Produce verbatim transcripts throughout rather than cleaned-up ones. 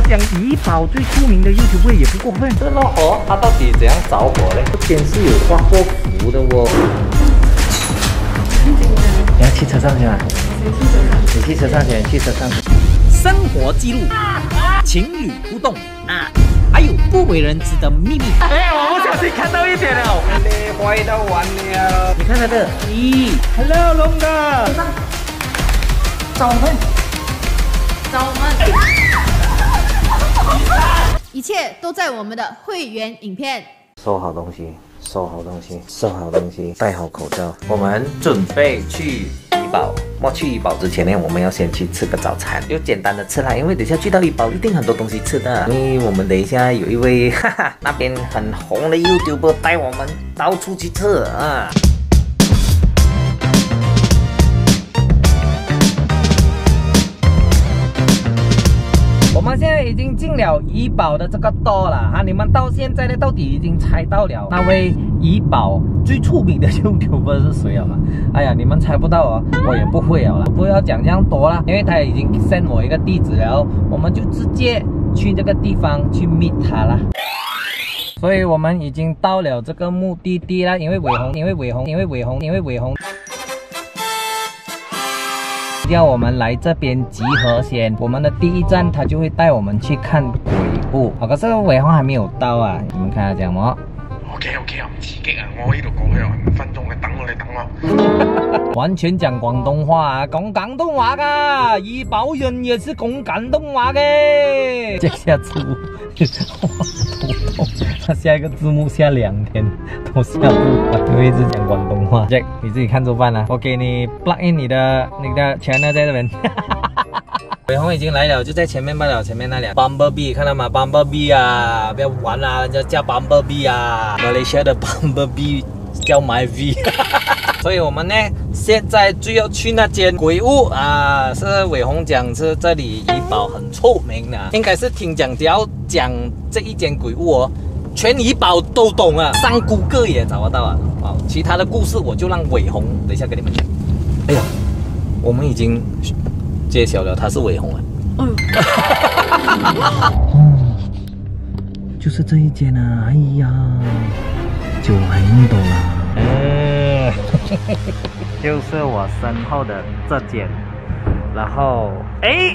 讲怡保最出名的 YouTuber 也不过分。 这咯哦，它到底怎样着火嘞？这边是有画过符的哦。你要去车上去吗？你去车上先，去车上。 生活记录，情侣互动啊，还有不为人知的秘密。 哎，我不小心看到一点了， 累坏到完了。 你看那个，咦 ，Hello 龙哥， 找我们，找我们，一切都在我们的会员影片。 收好东西，收好东西，收好东西，戴好口罩。我们准备去怡保。我去怡保之前呢，我们要先去吃个早餐，就简单的吃啦，因为等下去到怡保一定很多东西吃的。因为我们等一下有一位哈哈那边很红的 YouTuber 带我们到处去吃啊。 我们现在已经进了怡保的这个door了哈，你们到现在呢，到底已经猜到了那位怡保最出名的 YouTuber 是谁了吗？哎呀，你们猜不到哦，我也不会了啦，不要讲这样多啦，因为他已经 send 我一个地址了，我们就直接去这个地方去 meet 他啦。所以我们已经到了这个目的地啦，因为伟鸿，因为伟鸿，因为伟鸿，因为伟鸿。要我们来这边集合先，我们的第一站他就会带我们去看鬼屋。好，可是伟鸿还没有到啊，你们看他讲么 ？OK OK 唔刺激啊！我呢度過去五分鐘，你等我，你等我。 完全講廣東話啊，講廣東話噶，怡保人也是講廣東話嘅。這下字幕，頭痛，他下一個字幕下兩天都下不完，因為一直講廣東話。Jack， 你自己看着辦啦，我給你 plug in 你的你的 channel 在這邊。伟鸿已經來了，就在前面罷了，前面那倆 Bumblebee 看到嗎 ？Bumblebee 啊，不要玩啦，人家叫 Bumblebee 啊，馬來西亞的 Bumblebee 叫 MyV。所以我們呢，現在就要去那間鬼屋啊，是偉鴻講是這裡怡保很出名的，應該是聽講只要講這一間鬼屋哦，全怡保都懂啊，上谷歌也找得到啊。好，其他的故事我就讓偉鴻等一下跟你們講。哎呀，我們已經揭曉了，他是偉鴻啊。嗯，就是這一間啊，哎呀，就來印度啦。嗯，就是我身後的這間，然後，哎，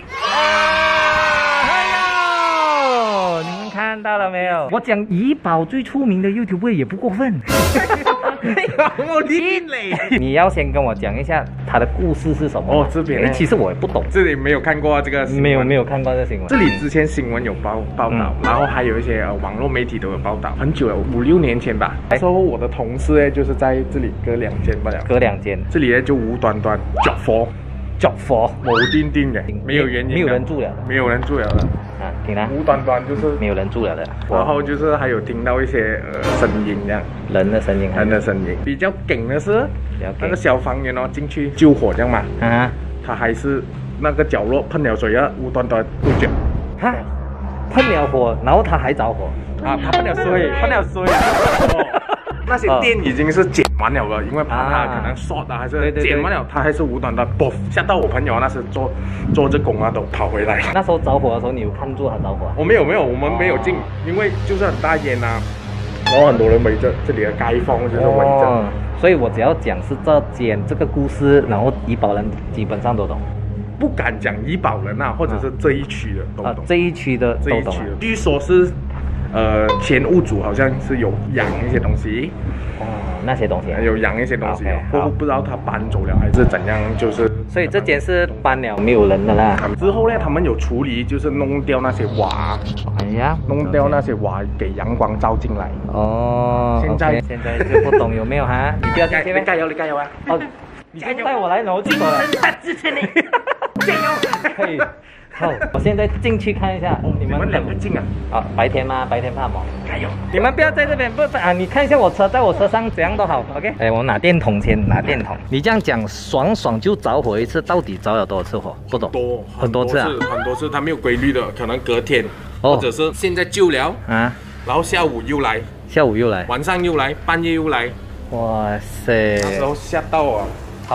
哎呦，你們看到了沒有？ 我講怡保最出名的 YouTuber 也不過分。 我理你。 你要先跟我講一下他的故事是什麼？ 哦，這邊呢， 其實我也不懂， 這裡沒有看過這個新聞， 沒有沒有看過這個新聞。 這裡之前新聞有報報道，嗯、然後還有一些、呃、網絡媒體都有報道，很久了，五六年前吧。那時候我的同事呢，就是在這裡隔兩間不了， 隔兩間， 這裡呢就無端端着火， 着火， 某丁丁的，沒有原因， 沒有人住了， 沒有人住了的。 啊，聽啦， 無端端就是沒有人住了的， 然後就是還有聽到一些呃聲音，這樣人的聲音， 人的聲音。比較勁的是那個消防員哦進去救火，這樣嘛，啊，他還是那個角落噴了水啊，無端端不着， 哈，噴了火，然後他還着火， 啊，他噴了水，噴了水，那些電已經是剪完了了，因為怕他可能 short 啊，還是剪完了，他還是無端端啵，嚇到我朋友那時做做這工啊都跑回來。 那時候着火的時候，你有看住他着火？ 我沒有沒有，我們沒有進，因為就是很大煙啊，然後很多人圍着，這裡的街坊就是圍着。 哦，所以我只要講是這間這個故事，然後怡保人基本上都懂。 不敢講怡保人啊，或者是這一區的都懂。 啊，這一區的都懂。 據說是，呃，前屋主好像是有養一些東西。 哦，那些東西有養一些東西，過後不知道他搬走了還是怎樣，就是所以這間是搬了沒有人的啦。 之後呢，他們有處理，就是弄掉那些瓦， 哎呀， 弄掉那些瓦，給陽光照進來。 哦，現在現在就不懂有沒有哈？你不要進去， 你加油，你加油啊！ 哦，你帶我來，然後去走了。 支持你，加油！ 可以。好，我現在進去看一下，嗯、你們你們兩個進啊！ 啊，白天嗎？白天怕麼？ 加油！ 你們不要在這邊，不啊！你看一下我車，在我車上怎樣都好 ，OK？ 哎，我拿電筒先，拿電筒。你這樣講，爽爽就着火一次，到底着了多少次火？不懂。 多很多次啊， 很多次，它沒有規律的，可能隔天，或者是現在救了啊，然後下午又來， 下午又來， 晚上又來，半夜又來。 哇塞！ 那時候嚇到啊！ 好了。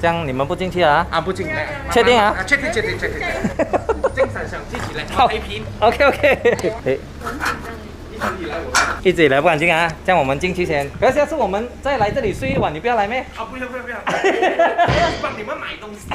这样你们不进去啊？ 啊，不进来。 确定啊？ 确定，确定，确定。正常想自己来。 好拍片。 OK OK。哎，一直以来不敢进啊，这样我们进去先。不要下次我们再来这里睡一晚，你不要来咩？ 啊，不要不要不要，帮你们买东西。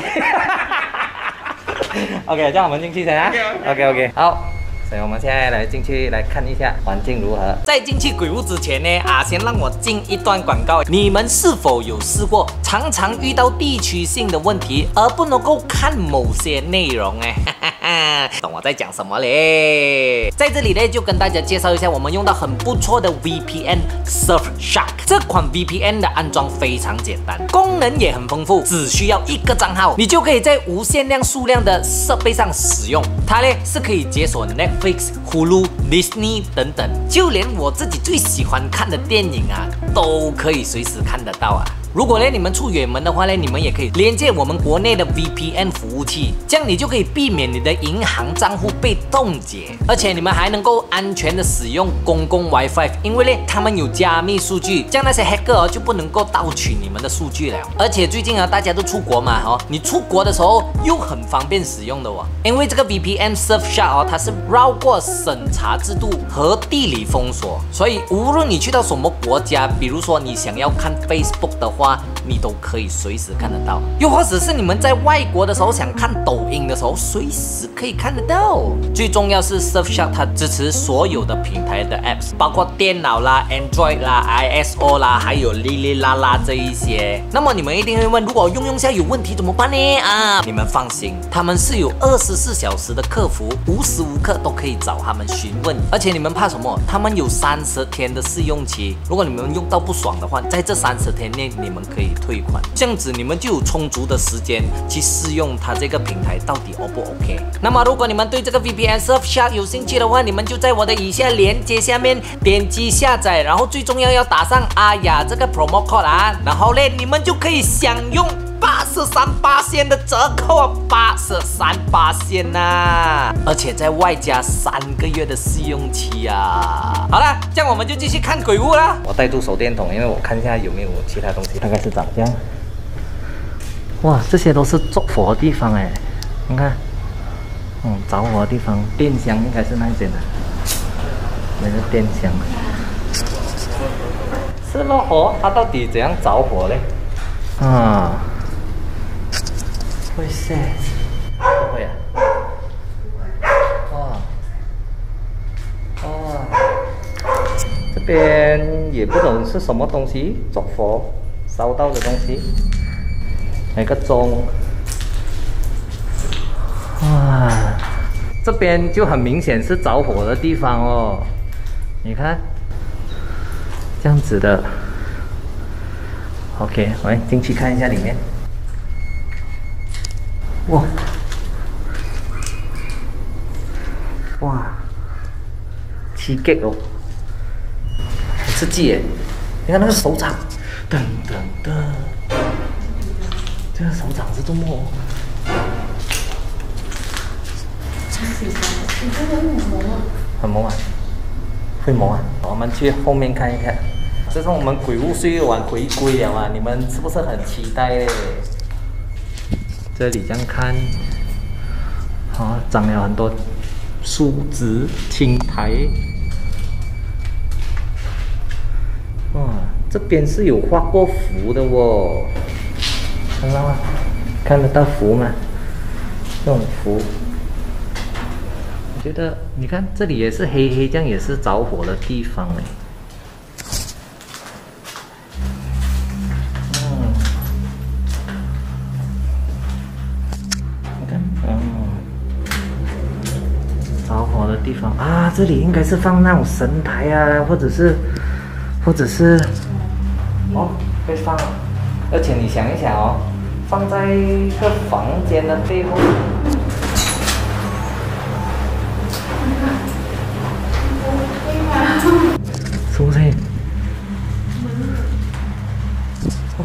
OK， 这样我们进去先啊。OK OK， 好。 所以我们现在来进去来看一下环境如何。在进去鬼屋之前呢，啊，先让我进一段广告。你们是否有试过常常遇到地区性的问题，而不能够看某些内容呢？懂我在讲什么嘞？在这里呢，就跟大家介绍一下，我们用到很不错的 V P N Surfshark 这款 V P N 的安装非常简单，功能也很丰富，只需要一个账号，你就可以在无限量数量的设备上使用。它呢是可以解锁 Netflix、Hulu、Disney 等等，就连我自己最喜欢看的电影啊，都可以随时看得到啊。 如果呢你们出远门的话呢，你们也可以连接我们国内的 V P N 服务器，这样你就可以避免你的银行账户被冻结，而且你们还能够安全的使用公共 WiFi， 因为呢他们有加密数据，这样那些黑客哦就不能够盗取你们的数据了。而且最近啊大家都出国嘛哦，你出国的时候又很方便使用的哦，因为这个 V P N Surfshark 哦它是绕过审查制度和地理封锁，所以无论你去到什么国家，比如说你想要看 Facebook 的话， 你都可以随时看得到，又或者是你们在外国的时候想看抖音的时候，随时可以看得到。最重要是 Surfshark 它支持所有的平台的 apps， 包括电脑啦、Android 啦、I S O 啦，还有哩哩啦啦这一些。那么你们一定会问，如果用用下有问题怎么办呢？啊，你们放心，他们是有二十四小时的客服，无时无刻都可以找他们询问。而且你们怕什么？他们有三十天的试用期，如果你们用到不爽的话，在这三十天内你们 可以退款，这样子你们就有充足的时间去试用它这个平台到底 O 不 OK。那么如果你们对这个 V P N Surfshark 有兴趣的话，你们就在我的以下链接下面点击下载，然后最重要要打上阿雅这个 promo code 啊，然后呢你们就可以享用 八十三巴仙的折扣啊，八十三巴仙呐，而且再外加三个月的试用期啊。好了，这样我们就继续看鬼屋啦。我带住手电筒，因为我看一下有没有其他东西，大概是长这样。哇，这些都是做火的地方哎，你看，嗯，着火的地方，电箱应该是那边的，那个电箱。是咯，火它到底怎样着火嘞？啊。 会噻，不会啊！哇，哇，这边也不懂是什么东西，着火烧到的东西，那个钟，哇，这边就很明显是着火的地方哦，你看，这样子的。OK， 我们进去看一下里面。 哇，哇，七 G 哦，很刺激耶！你看那个手掌，噔噔噔，这个手掌是多么很萌啊，会萌啊！我们去后面看一看，这是我们鬼屋睡一晚回归了啊！你们是不是很期待嘞？ 这里这样看，好、哦，长了很多树枝、青苔。哇，这边是有画过符的哦，看到吗？看得到符吗？这种符，我觉得你看这里也是黑黑，这样也是着火的地方哎。 着火的地方啊，这里应该是放那种神台啊，或者是，或者是，哦，会放，而且你想一想哦，放在一个房间的背后，是不是？哦，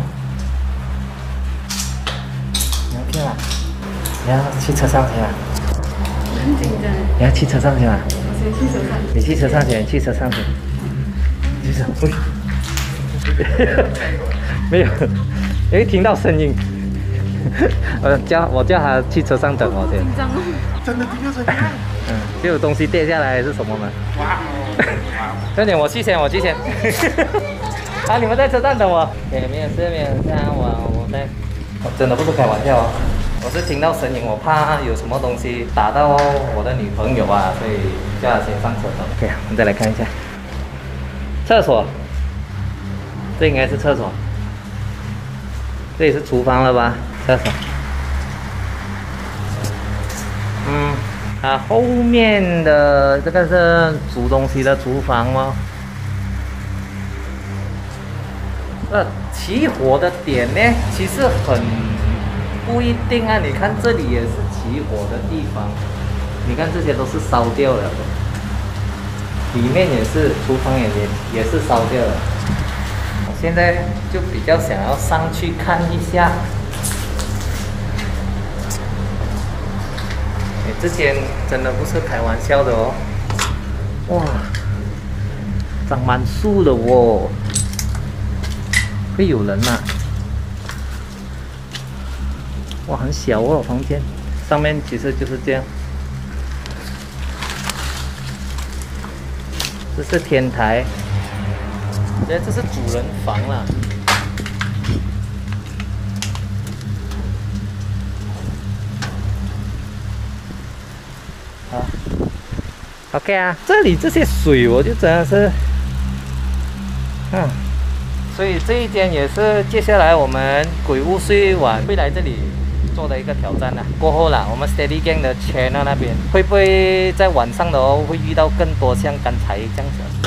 你要骗啊？你要去车上去啊？ 你要去车上去吗？我先去车上。你去车上去，你去车上去。去车，喂，没有，因为听到声音， 我叫我叫他去车上等我先。 紧张哦。 真的丢成这样。 嗯，就有东西跌下来还是什么吗？ 哇快点，我去先，我去先。啊，你们在车站等我。对，没有事，没有事，我我在。我真的不是开玩笑哦，我是听到声音，我怕有什么东西打到我的女朋友啊，所以叫她先上车等。OK， 我们再来看一下厕所，这应该是厕所，这里是厨房了吧？厕所。嗯，啊，后面的这个是煮东西的厨房吗？呃，起火的点呢，其实很不一定啊。你看这里也是起火的地方，你看这些都是烧掉了的，里面也是，厨房也也也是烧掉了。我现在就比较想要上去看一下。哎，这间真的不是开玩笑的哦，哇，长满树了哦。会有人呐、啊！哇，很小哦，房间上面其实就是这样。这是天台，我觉得这是主人房啦。好 ，OK 啊，这里这些水我就真的是，嗯。所以这一间也是接下来我们鬼屋睡晚会来这里做的一个挑战呢、啊。过后啦，我们 Steady Gang 的 channel 那边会不会在晚上的哦会遇到更多像刚才这样子？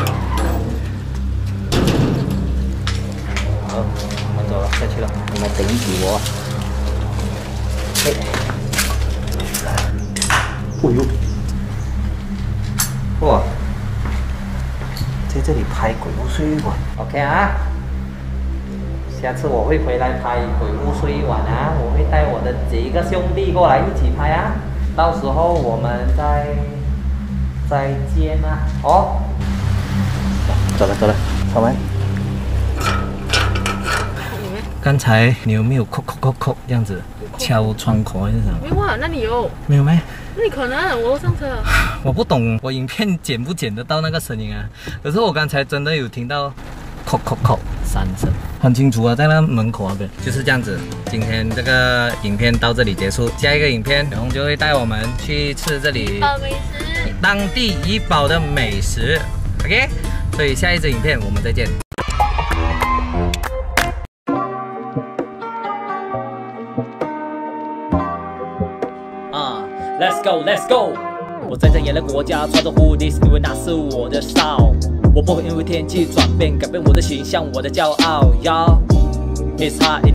好，我们走了，下去了，你们等住我。哎，哎呦，哇，在这里拍鬼屋睡晚 ，OK 啊？下次我会回来拍鬼屋睡一晚啊，我会带我的几个兄弟过来一起拍啊，到时候我们再再见啊，哦，走了走了，我们。刚才你有没有扣扣扣扣这样子敲窗口还是什么？ 没有啊，那你有？ 没有没？ 那你可能我都上车了。 我不懂，我影片剪不剪得到那个声音啊？可是我刚才真的有听到。扣扣扣三声，很清楚啊，在那门口那边就是这样子。今天这个影片到这里结束，下一个影片小红就会带我们去吃这里美食， 当地怡保的美食 ，OK？ 所以下一支影片我们再见。啊 ，Let's go，Let's go！ 我在这野的国家穿着护底，因为那是我的少。我不会因为天气转变改变我的形象，我的骄傲。Yo, it's hot.